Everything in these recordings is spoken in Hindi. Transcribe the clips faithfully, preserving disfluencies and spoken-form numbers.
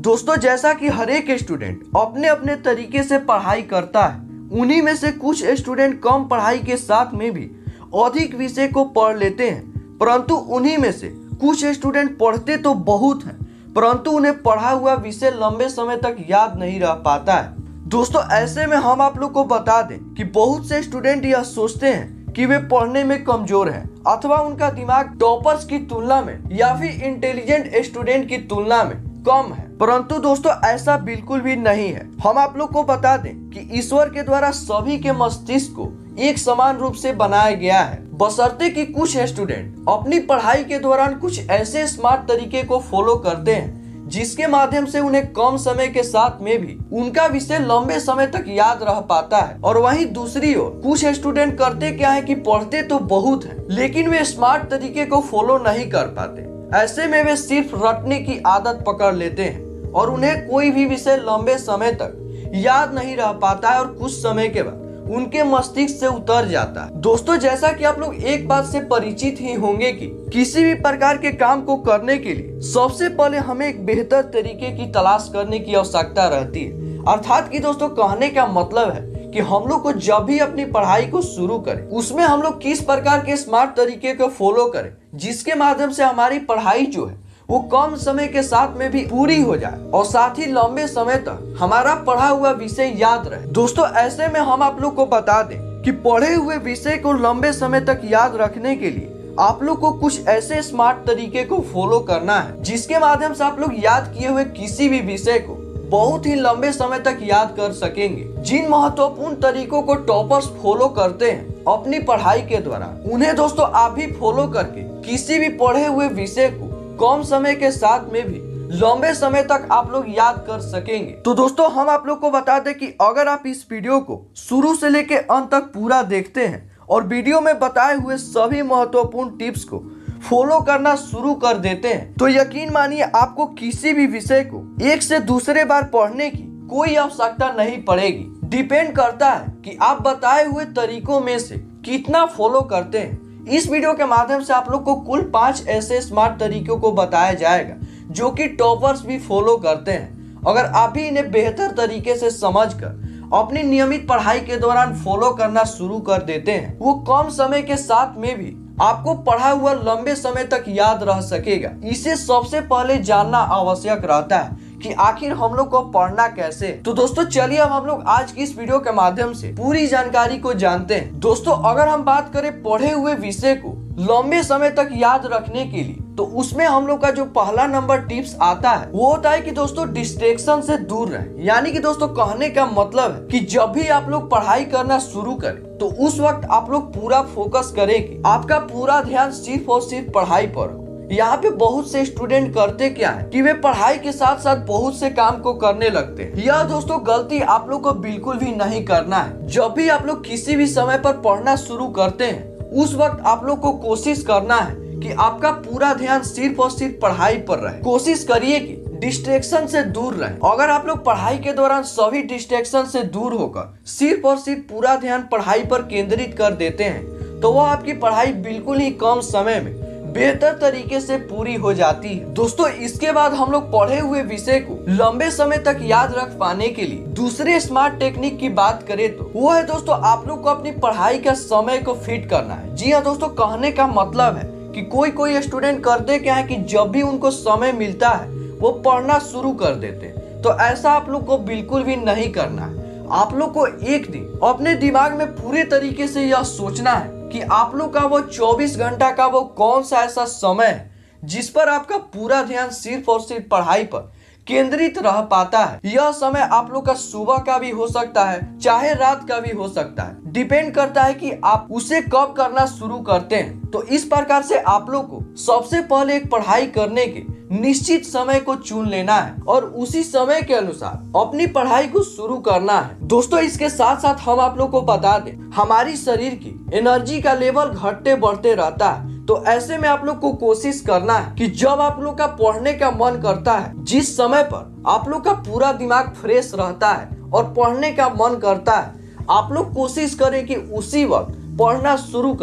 दोस्तों जैसा कि हर एक स्टूडेंट अपने अपने तरीके से पढ़ाई करता है, उन्हीं में से कुछ स्टूडेंट कम पढ़ाई के साथ में भी अधिक विषय को पढ़ लेते हैं, परंतु उन्हीं में से कुछ स्टूडेंट पढ़ते तो बहुत हैं परंतु उन्हें पढ़ा हुआ विषय लंबे समय तक याद नहीं रह पाता है। दोस्तों ऐसे में हम आप लोग को बता दें कि बहुत से स्टूडेंट यह सोचते हैं कि वे पढ़ने में कमजोर हैं अथवा उनका दिमाग टॉपर्स की तुलना में या फिर इंटेलिजेंट स्टूडेंट की तुलना में कम है, परंतु दोस्तों ऐसा बिल्कुल भी नहीं है। हम आप लोग को बता दें कि ईश्वर के द्वारा सभी के मस्तिष्क को एक समान रूप से बनाया गया है, बशर्ते कि कुछ स्टूडेंट अपनी पढ़ाई के दौरान कुछ ऐसे स्मार्ट तरीके को फॉलो करते हैं जिसके माध्यम से उन्हें कम समय के साथ में भी उनका विषय लंबे समय तक याद रह पाता है। और वहीं दूसरी ओर कुछ स्टूडेंट करते क्या है कि पढ़ते तो बहुत हैं लेकिन वे स्मार्ट तरीके को फॉलो नहीं कर पाते। ऐसे में वे सिर्फ रटने की आदत पकड़ लेते हैं और उन्हें कोई भी विषय लंबे समय तक याद नहीं रह पाता है और कुछ समय के बाद उनके मस्तिष्क से उतर जाता है। दोस्तों जैसा कि आप लोग एक बात से परिचित ही होंगे कि किसी भी प्रकार के काम को करने के लिए सबसे पहले हमें एक बेहतर तरीके की तलाश करने की आवश्यकता रहती है। अर्थात कि दोस्तों कहने का मतलब है कि हम लोग को जब भी अपनी पढ़ाई को शुरू करें उसमें हम लोग किस प्रकार के स्मार्ट तरीके को फॉलो करें जिसके माध्यम से हमारी पढ़ाई जो है वो कम समय के साथ में भी पूरी हो जाए और साथ ही लंबे समय तक हमारा पढ़ा हुआ विषय याद रहे। दोस्तों ऐसे में हम आप लोग को बता दें कि पढ़े हुए विषय को लंबे समय तक याद रखने के लिए आप लोग को कुछ ऐसे स्मार्ट तरीके को फॉलो करना है जिसके माध्यम से आप लोग याद किए हुए किसी भी विषय को बहुत ही लंबे समय तक याद कर सकेंगे। जिन महत्वपूर्ण तरीकों को टॉपर्स फॉलो करते हैं अपनी पढ़ाई के दौरान, उन्हें दोस्तों आप भी फॉलो करके किसी भी पढ़े हुए विषय को कम समय के साथ में भी लंबे समय तक आप लोग याद कर सकेंगे। तो दोस्तों हम आप लोग को बता दें कि अगर आप इस वीडियो को शुरू से लेकर अंत तक पूरा देखते हैं और वीडियो में बताए हुए सभी महत्वपूर्ण टिप्स को फॉलो करना शुरू कर देते हैं तो यकीन मानिए आपको किसी भी विषय को एक से दूसरे बार पढ़ने की कोई आवश्यकता नहीं पड़ेगी। डिपेंड करता है कि आप बताए हुए तरीकों में से कितना फॉलो करते हैं। इस वीडियो के माध्यम से आप लोग को कुल पांच ऐसे स्मार्ट तरीकों को बताया जाएगा जो कि टॉपर्स भी फॉलो करते हैं। अगर आप भी इन्हें बेहतर तरीके से समझकर अपनी नियमित पढ़ाई के दौरान फॉलो करना शुरू कर देते हैं, वो कम समय के साथ में भी आपको पढ़ा हुआ लंबे समय तक याद रह सकेगा। इसे सबसे पहले जानना आवश्यक रहता है कि आखिर हम लोग को पढ़ना कैसे। तो दोस्तों चलिए अब हम लोग आज की इस वीडियो के माध्यम से पूरी जानकारी को जानते हैं। दोस्तों अगर हम बात करें पढ़े हुए विषय को लंबे समय तक याद रखने के लिए तो उसमें हम लोग का जो पहला नंबर टिप्स आता है वो होता है कि दोस्तों डिस्ट्रैक्शन से दूर रहें। यानी कि दोस्तों कहने का मतलब है कि जब भी आप लोग पढ़ाई करना शुरू करें तो उस वक्त आप लोग पूरा फोकस करें कि आपका पूरा ध्यान सिर्फ और सिर्फ पढ़ाई पर हो। यहाँ पे बहुत से स्टूडेंट करते क्या है कि वे पढ़ाई के साथ साथ बहुत से काम को करने लगते हैं। यह दोस्तों गलती आप लोग को बिल्कुल भी नहीं करना है। जब भी आप लोग किसी भी समय पर पढ़ना शुरू करते हैं उस वक्त आप लोग को कोशिश करना है कि आपका पूरा ध्यान सिर्फ और सिर्फ पढ़ाई पर रहे। कोशिश करिए कि डिस्ट्रैक्शन से दूर रहे। अगर आप लोग पढ़ाई के दौरान सभी डिस्ट्रैक्शन से दूर होकर सिर्फ और सिर्फ पूरा ध्यान पढ़ाई पर केंद्रित कर देते हैं तो वह आपकी पढ़ाई बिल्कुल ही कम समय में बेहतर तरीके से पूरी हो जाती है। दोस्तों इसके बाद हम लोग पढ़े हुए विषय को लंबे समय तक याद रख पाने के लिए दूसरे स्मार्ट टेक्निक की बात करें तो वो है दोस्तों आप लोग को अपनी पढ़ाई का समय को फिट करना है। जी हाँ दोस्तों, कहने का मतलब है कि कोई कोई स्टूडेंट करते क्या है कि जब भी उनको समय मिलता है वो पढ़ना शुरू कर देते हैं। तो ऐसा आप लोग को बिल्कुल भी नहीं करना है। आप लोग को एक दिन अपने दिमाग में पूरे तरीके से यह सोचना है कि आप लोग का वो चौबीस घंटा का वो कौन सा ऐसा समय है जिस पर आपका पूरा ध्यान सिर्फ और सिर्फ पढ़ाई पर केंद्रित रह पाता है। यह समय आप लोग का सुबह का भी हो सकता है चाहे रात का भी हो सकता है। डिपेंड करता है कि आप उसे कब करना शुरू करते हैं। तो इस प्रकार से आप लोग को सबसे पहले एक पढ़ाई करने के निश्चित समय को चुन लेना है और उसी समय के अनुसार अपनी पढ़ाई को शुरू करना है। दोस्तों इसके साथ साथ हम आप लोग को बता दें हमारी शरीर की एनर्जी का लेवल घटते बढ़ते रहता है। तो ऐसे में आप लोग को कोशिश करना है कि जब आप लोग का पढ़ने का मन करता है, जिस समय पर आप लोग का पूरा दिमाग फ्रेश रहता है और पढ़ने का मन करता है, आप लोग कोशिश करें कि उसी वक्त पढ़ना शुरू कर दें।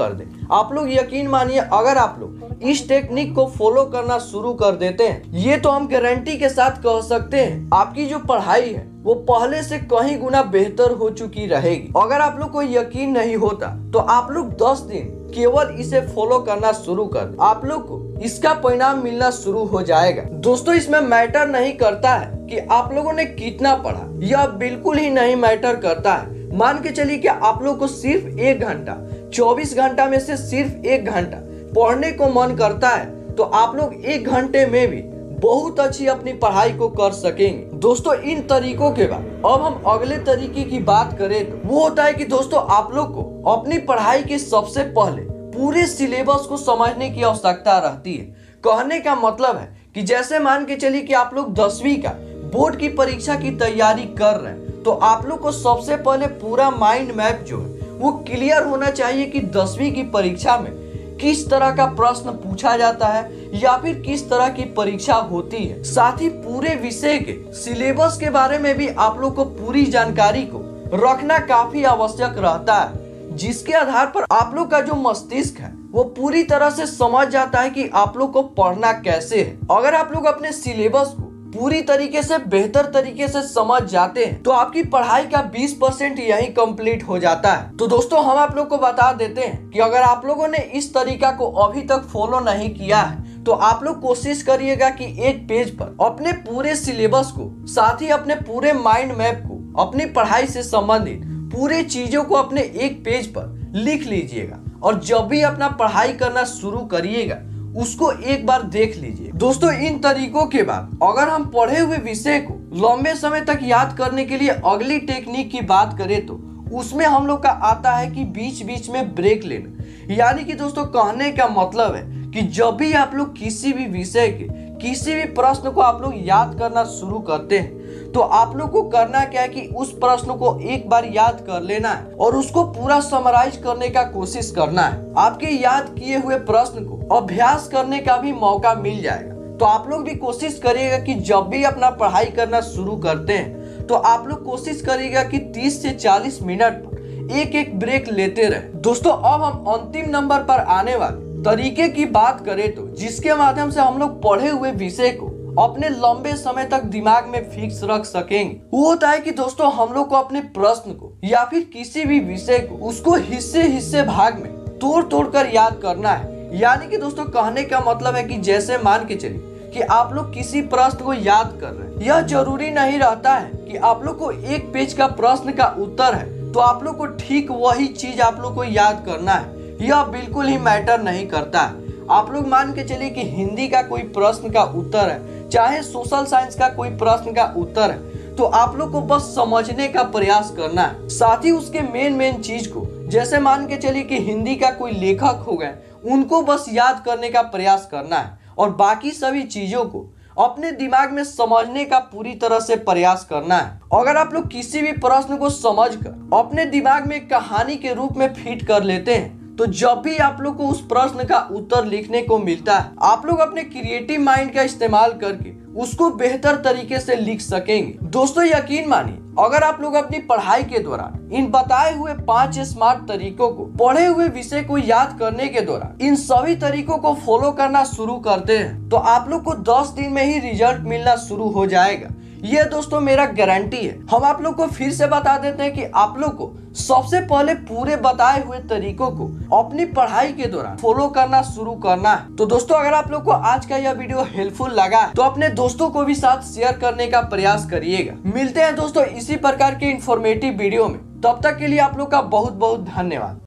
आप लोग यकीन मानिए, अगर आप लोग इस टेक्निक को फॉलो करना शुरू कर देते हैं, ये तो हम गारंटी के साथ कह सकते हैं आपकी जो पढ़ाई है वो पहले से कहीं गुना बेहतर हो चुकी रहेगी। अगर आप लोग को यकीन नहीं होता तो आप लोग दस दिन केवल इसे फॉलो करना शुरू कर, आप लोग को इसका परिणाम मिलना शुरू हो जाएगा। दोस्तों, इसमें मैटर नहीं करता है कि आप लोगों ने कितना पढ़ा, यह बिल्कुल ही नहीं मैटर करता है। मान के चलिए कि आप लोग को सिर्फ एक घंटा चौबीस घंटा में से सिर्फ एक घंटा पढ़ने को मन करता है, तो आप लोग एक घंटे में भी बहुत अच्छी अपनी पढ़ाई को कर सकेंगे। दोस्तों, इन तरीकों के बाद अब हम अगले तरीके की बात करें तो वो होता है कि दोस्तों आप लोग को अपनी पढ़ाई के सबसे पहले पूरे सिलेबस को समझने की आवश्यकता रहती है। कहने का मतलब है कि जैसे मान के चलिए कि आप लोग दसवीं का बोर्ड की परीक्षा की तैयारी कर रहे हैं, तो आप लोग को सबसे पहले पूरा माइंड मैप जो है वो क्लियर होना चाहिए कि दसवीं की परीक्षा में किस तरह का प्रश्न पूछा जाता है या फिर किस तरह की परीक्षा होती है। साथ ही पूरे विषय के सिलेबस के बारे में भी आप लोग को पूरी जानकारी को रखना काफी आवश्यक रहता है, जिसके आधार पर आप लोग का जो मस्तिष्क है वो पूरी तरह से समझ जाता है कि आप लोग को पढ़ना कैसे है। अगर आप लोग अपने सिलेबस को पूरी तरीके से बेहतर तरीके से समझ जाते हैं तो आपकी पढ़ाई का बीस परसेंट यही कंप्लीट हो जाता है। तो दोस्तों, हम आप लोग को बता देते हैं कि अगर आप लोगों ने इस तरीका को अभी तक फॉलो नहीं किया है तो आप लोग कोशिश करिएगा कि एक पेज पर अपने पूरे सिलेबस को, साथ ही अपने पूरे माइंड मैप को, अपनी पढ़ाई से संबंधित पूरे चीजों को अपने एक पेज पर लिख लीजिएगा और जब भी अपना पढ़ाई करना शुरू करिएगा उसको एक बार देख लीजिए। दोस्तों, इन तरीकों के बाद अगर हम पढ़े हुए विषय को लंबे समय तक याद करने के लिए अगली टेक्निक की बात करें तो उसमें हम लोग का आता है कि बीच बीच में ब्रेक लेना। यानी कि दोस्तों, कहने का मतलब है कि जब भी आप लोग किसी भी विषय के किसी भी प्रश्न को आप लोग याद करना शुरू करते हैं तो आप लोग को करना क्या है कि उस प्रश्न को एक बार याद कर लेना है और उसको पूरा समराइज करने का कोशिश करना है। आपके याद किए हुए प्रश्न को अभ्यास करने का भी मौका मिल जाएगा। तो आप लोग भी कोशिश करिएगा कि जब भी अपना पढ़ाई करना शुरू करते हैं तो आप लोग कोशिश करिएगा कि तीस से चालीस मिनट पर एक एक ब्रेक लेते रहे। दोस्तों, अब हम अंतिम नंबर पर आने वाले तरीके की बात करें तो जिसके माध्यम से हम लोग पढ़े हुए विषय को अपने लंबे समय तक दिमाग में फिक्स रख सकेंगे, वो होता है कि दोस्तों हम लोग को अपने प्रश्न को या फिर किसी भी विषय को उसको हिस्से हिस्से भाग में तोड़ तोड़ कर याद करना है। यानी कि दोस्तों, कहने का मतलब है कि जैसे मान के चलिए कि आप लोग किसी प्रश्न को याद कर रहे हैं, यह जरूरी नहीं रहता है कि आप लोग को एक पेज का प्रश्न का उत्तर है तो आप लोग को ठीक वही चीज आप लोग को याद करना है। यह बिल्कुल ही मैटर नहीं करता है। आप लोग मान के चलिए कि हिंदी का कोई प्रश्न का उत्तर है, चाहे सोशल साइंस का कोई प्रश्न का उत्तर है, तो आप लोग को बस समझने का प्रयास करना है। साथ ही उसके मेन मेन चीज को, जैसे मान के चलिए कि हिंदी का कोई लेखक हो गए, उनको बस याद करने का प्रयास करना है और बाकी सभी चीजों को अपने दिमाग में समझने का पूरी तरह से प्रयास करना है। अगर आप लोग किसी भी प्रश्न को समझकर अपने दिमाग में कहानी के रूप में फिट कर लेते हैं तो जब भी आप लोग को उस प्रश्न का उत्तर लिखने को मिलता है आप लोग अपने क्रिएटिव माइंड का इस्तेमाल करके उसको बेहतर तरीके से लिख सकेंगे। दोस्तों, यकीन मानिए, अगर आप लोग अपनी पढ़ाई के दौरान इन बताए हुए पांच स्मार्ट तरीकों को पढ़े हुए विषय को याद करने के दौरान इन सभी तरीकों को फॉलो करना शुरू करते हैं तो आप लोग को दस दिन में ही रिजल्ट मिलना शुरू हो जाएगा। ये दोस्तों मेरा गारंटी है। हम आप लोग को फिर से बता देते हैं कि आप लोग को सबसे पहले पूरे बताए हुए तरीकों को अपनी पढ़ाई के दौरान फॉलो करना शुरू करना है। तो दोस्तों, अगर आप लोग को आज का यह वीडियो हेल्पफुल लगा तो अपने दोस्तों को भी साथ शेयर करने का प्रयास करिएगा। मिलते हैं दोस्तों इसी प्रकार के इंफॉर्मेटिव वीडियो में। तब तक के लिए आप लोग का बहुत बहुत धन्यवाद।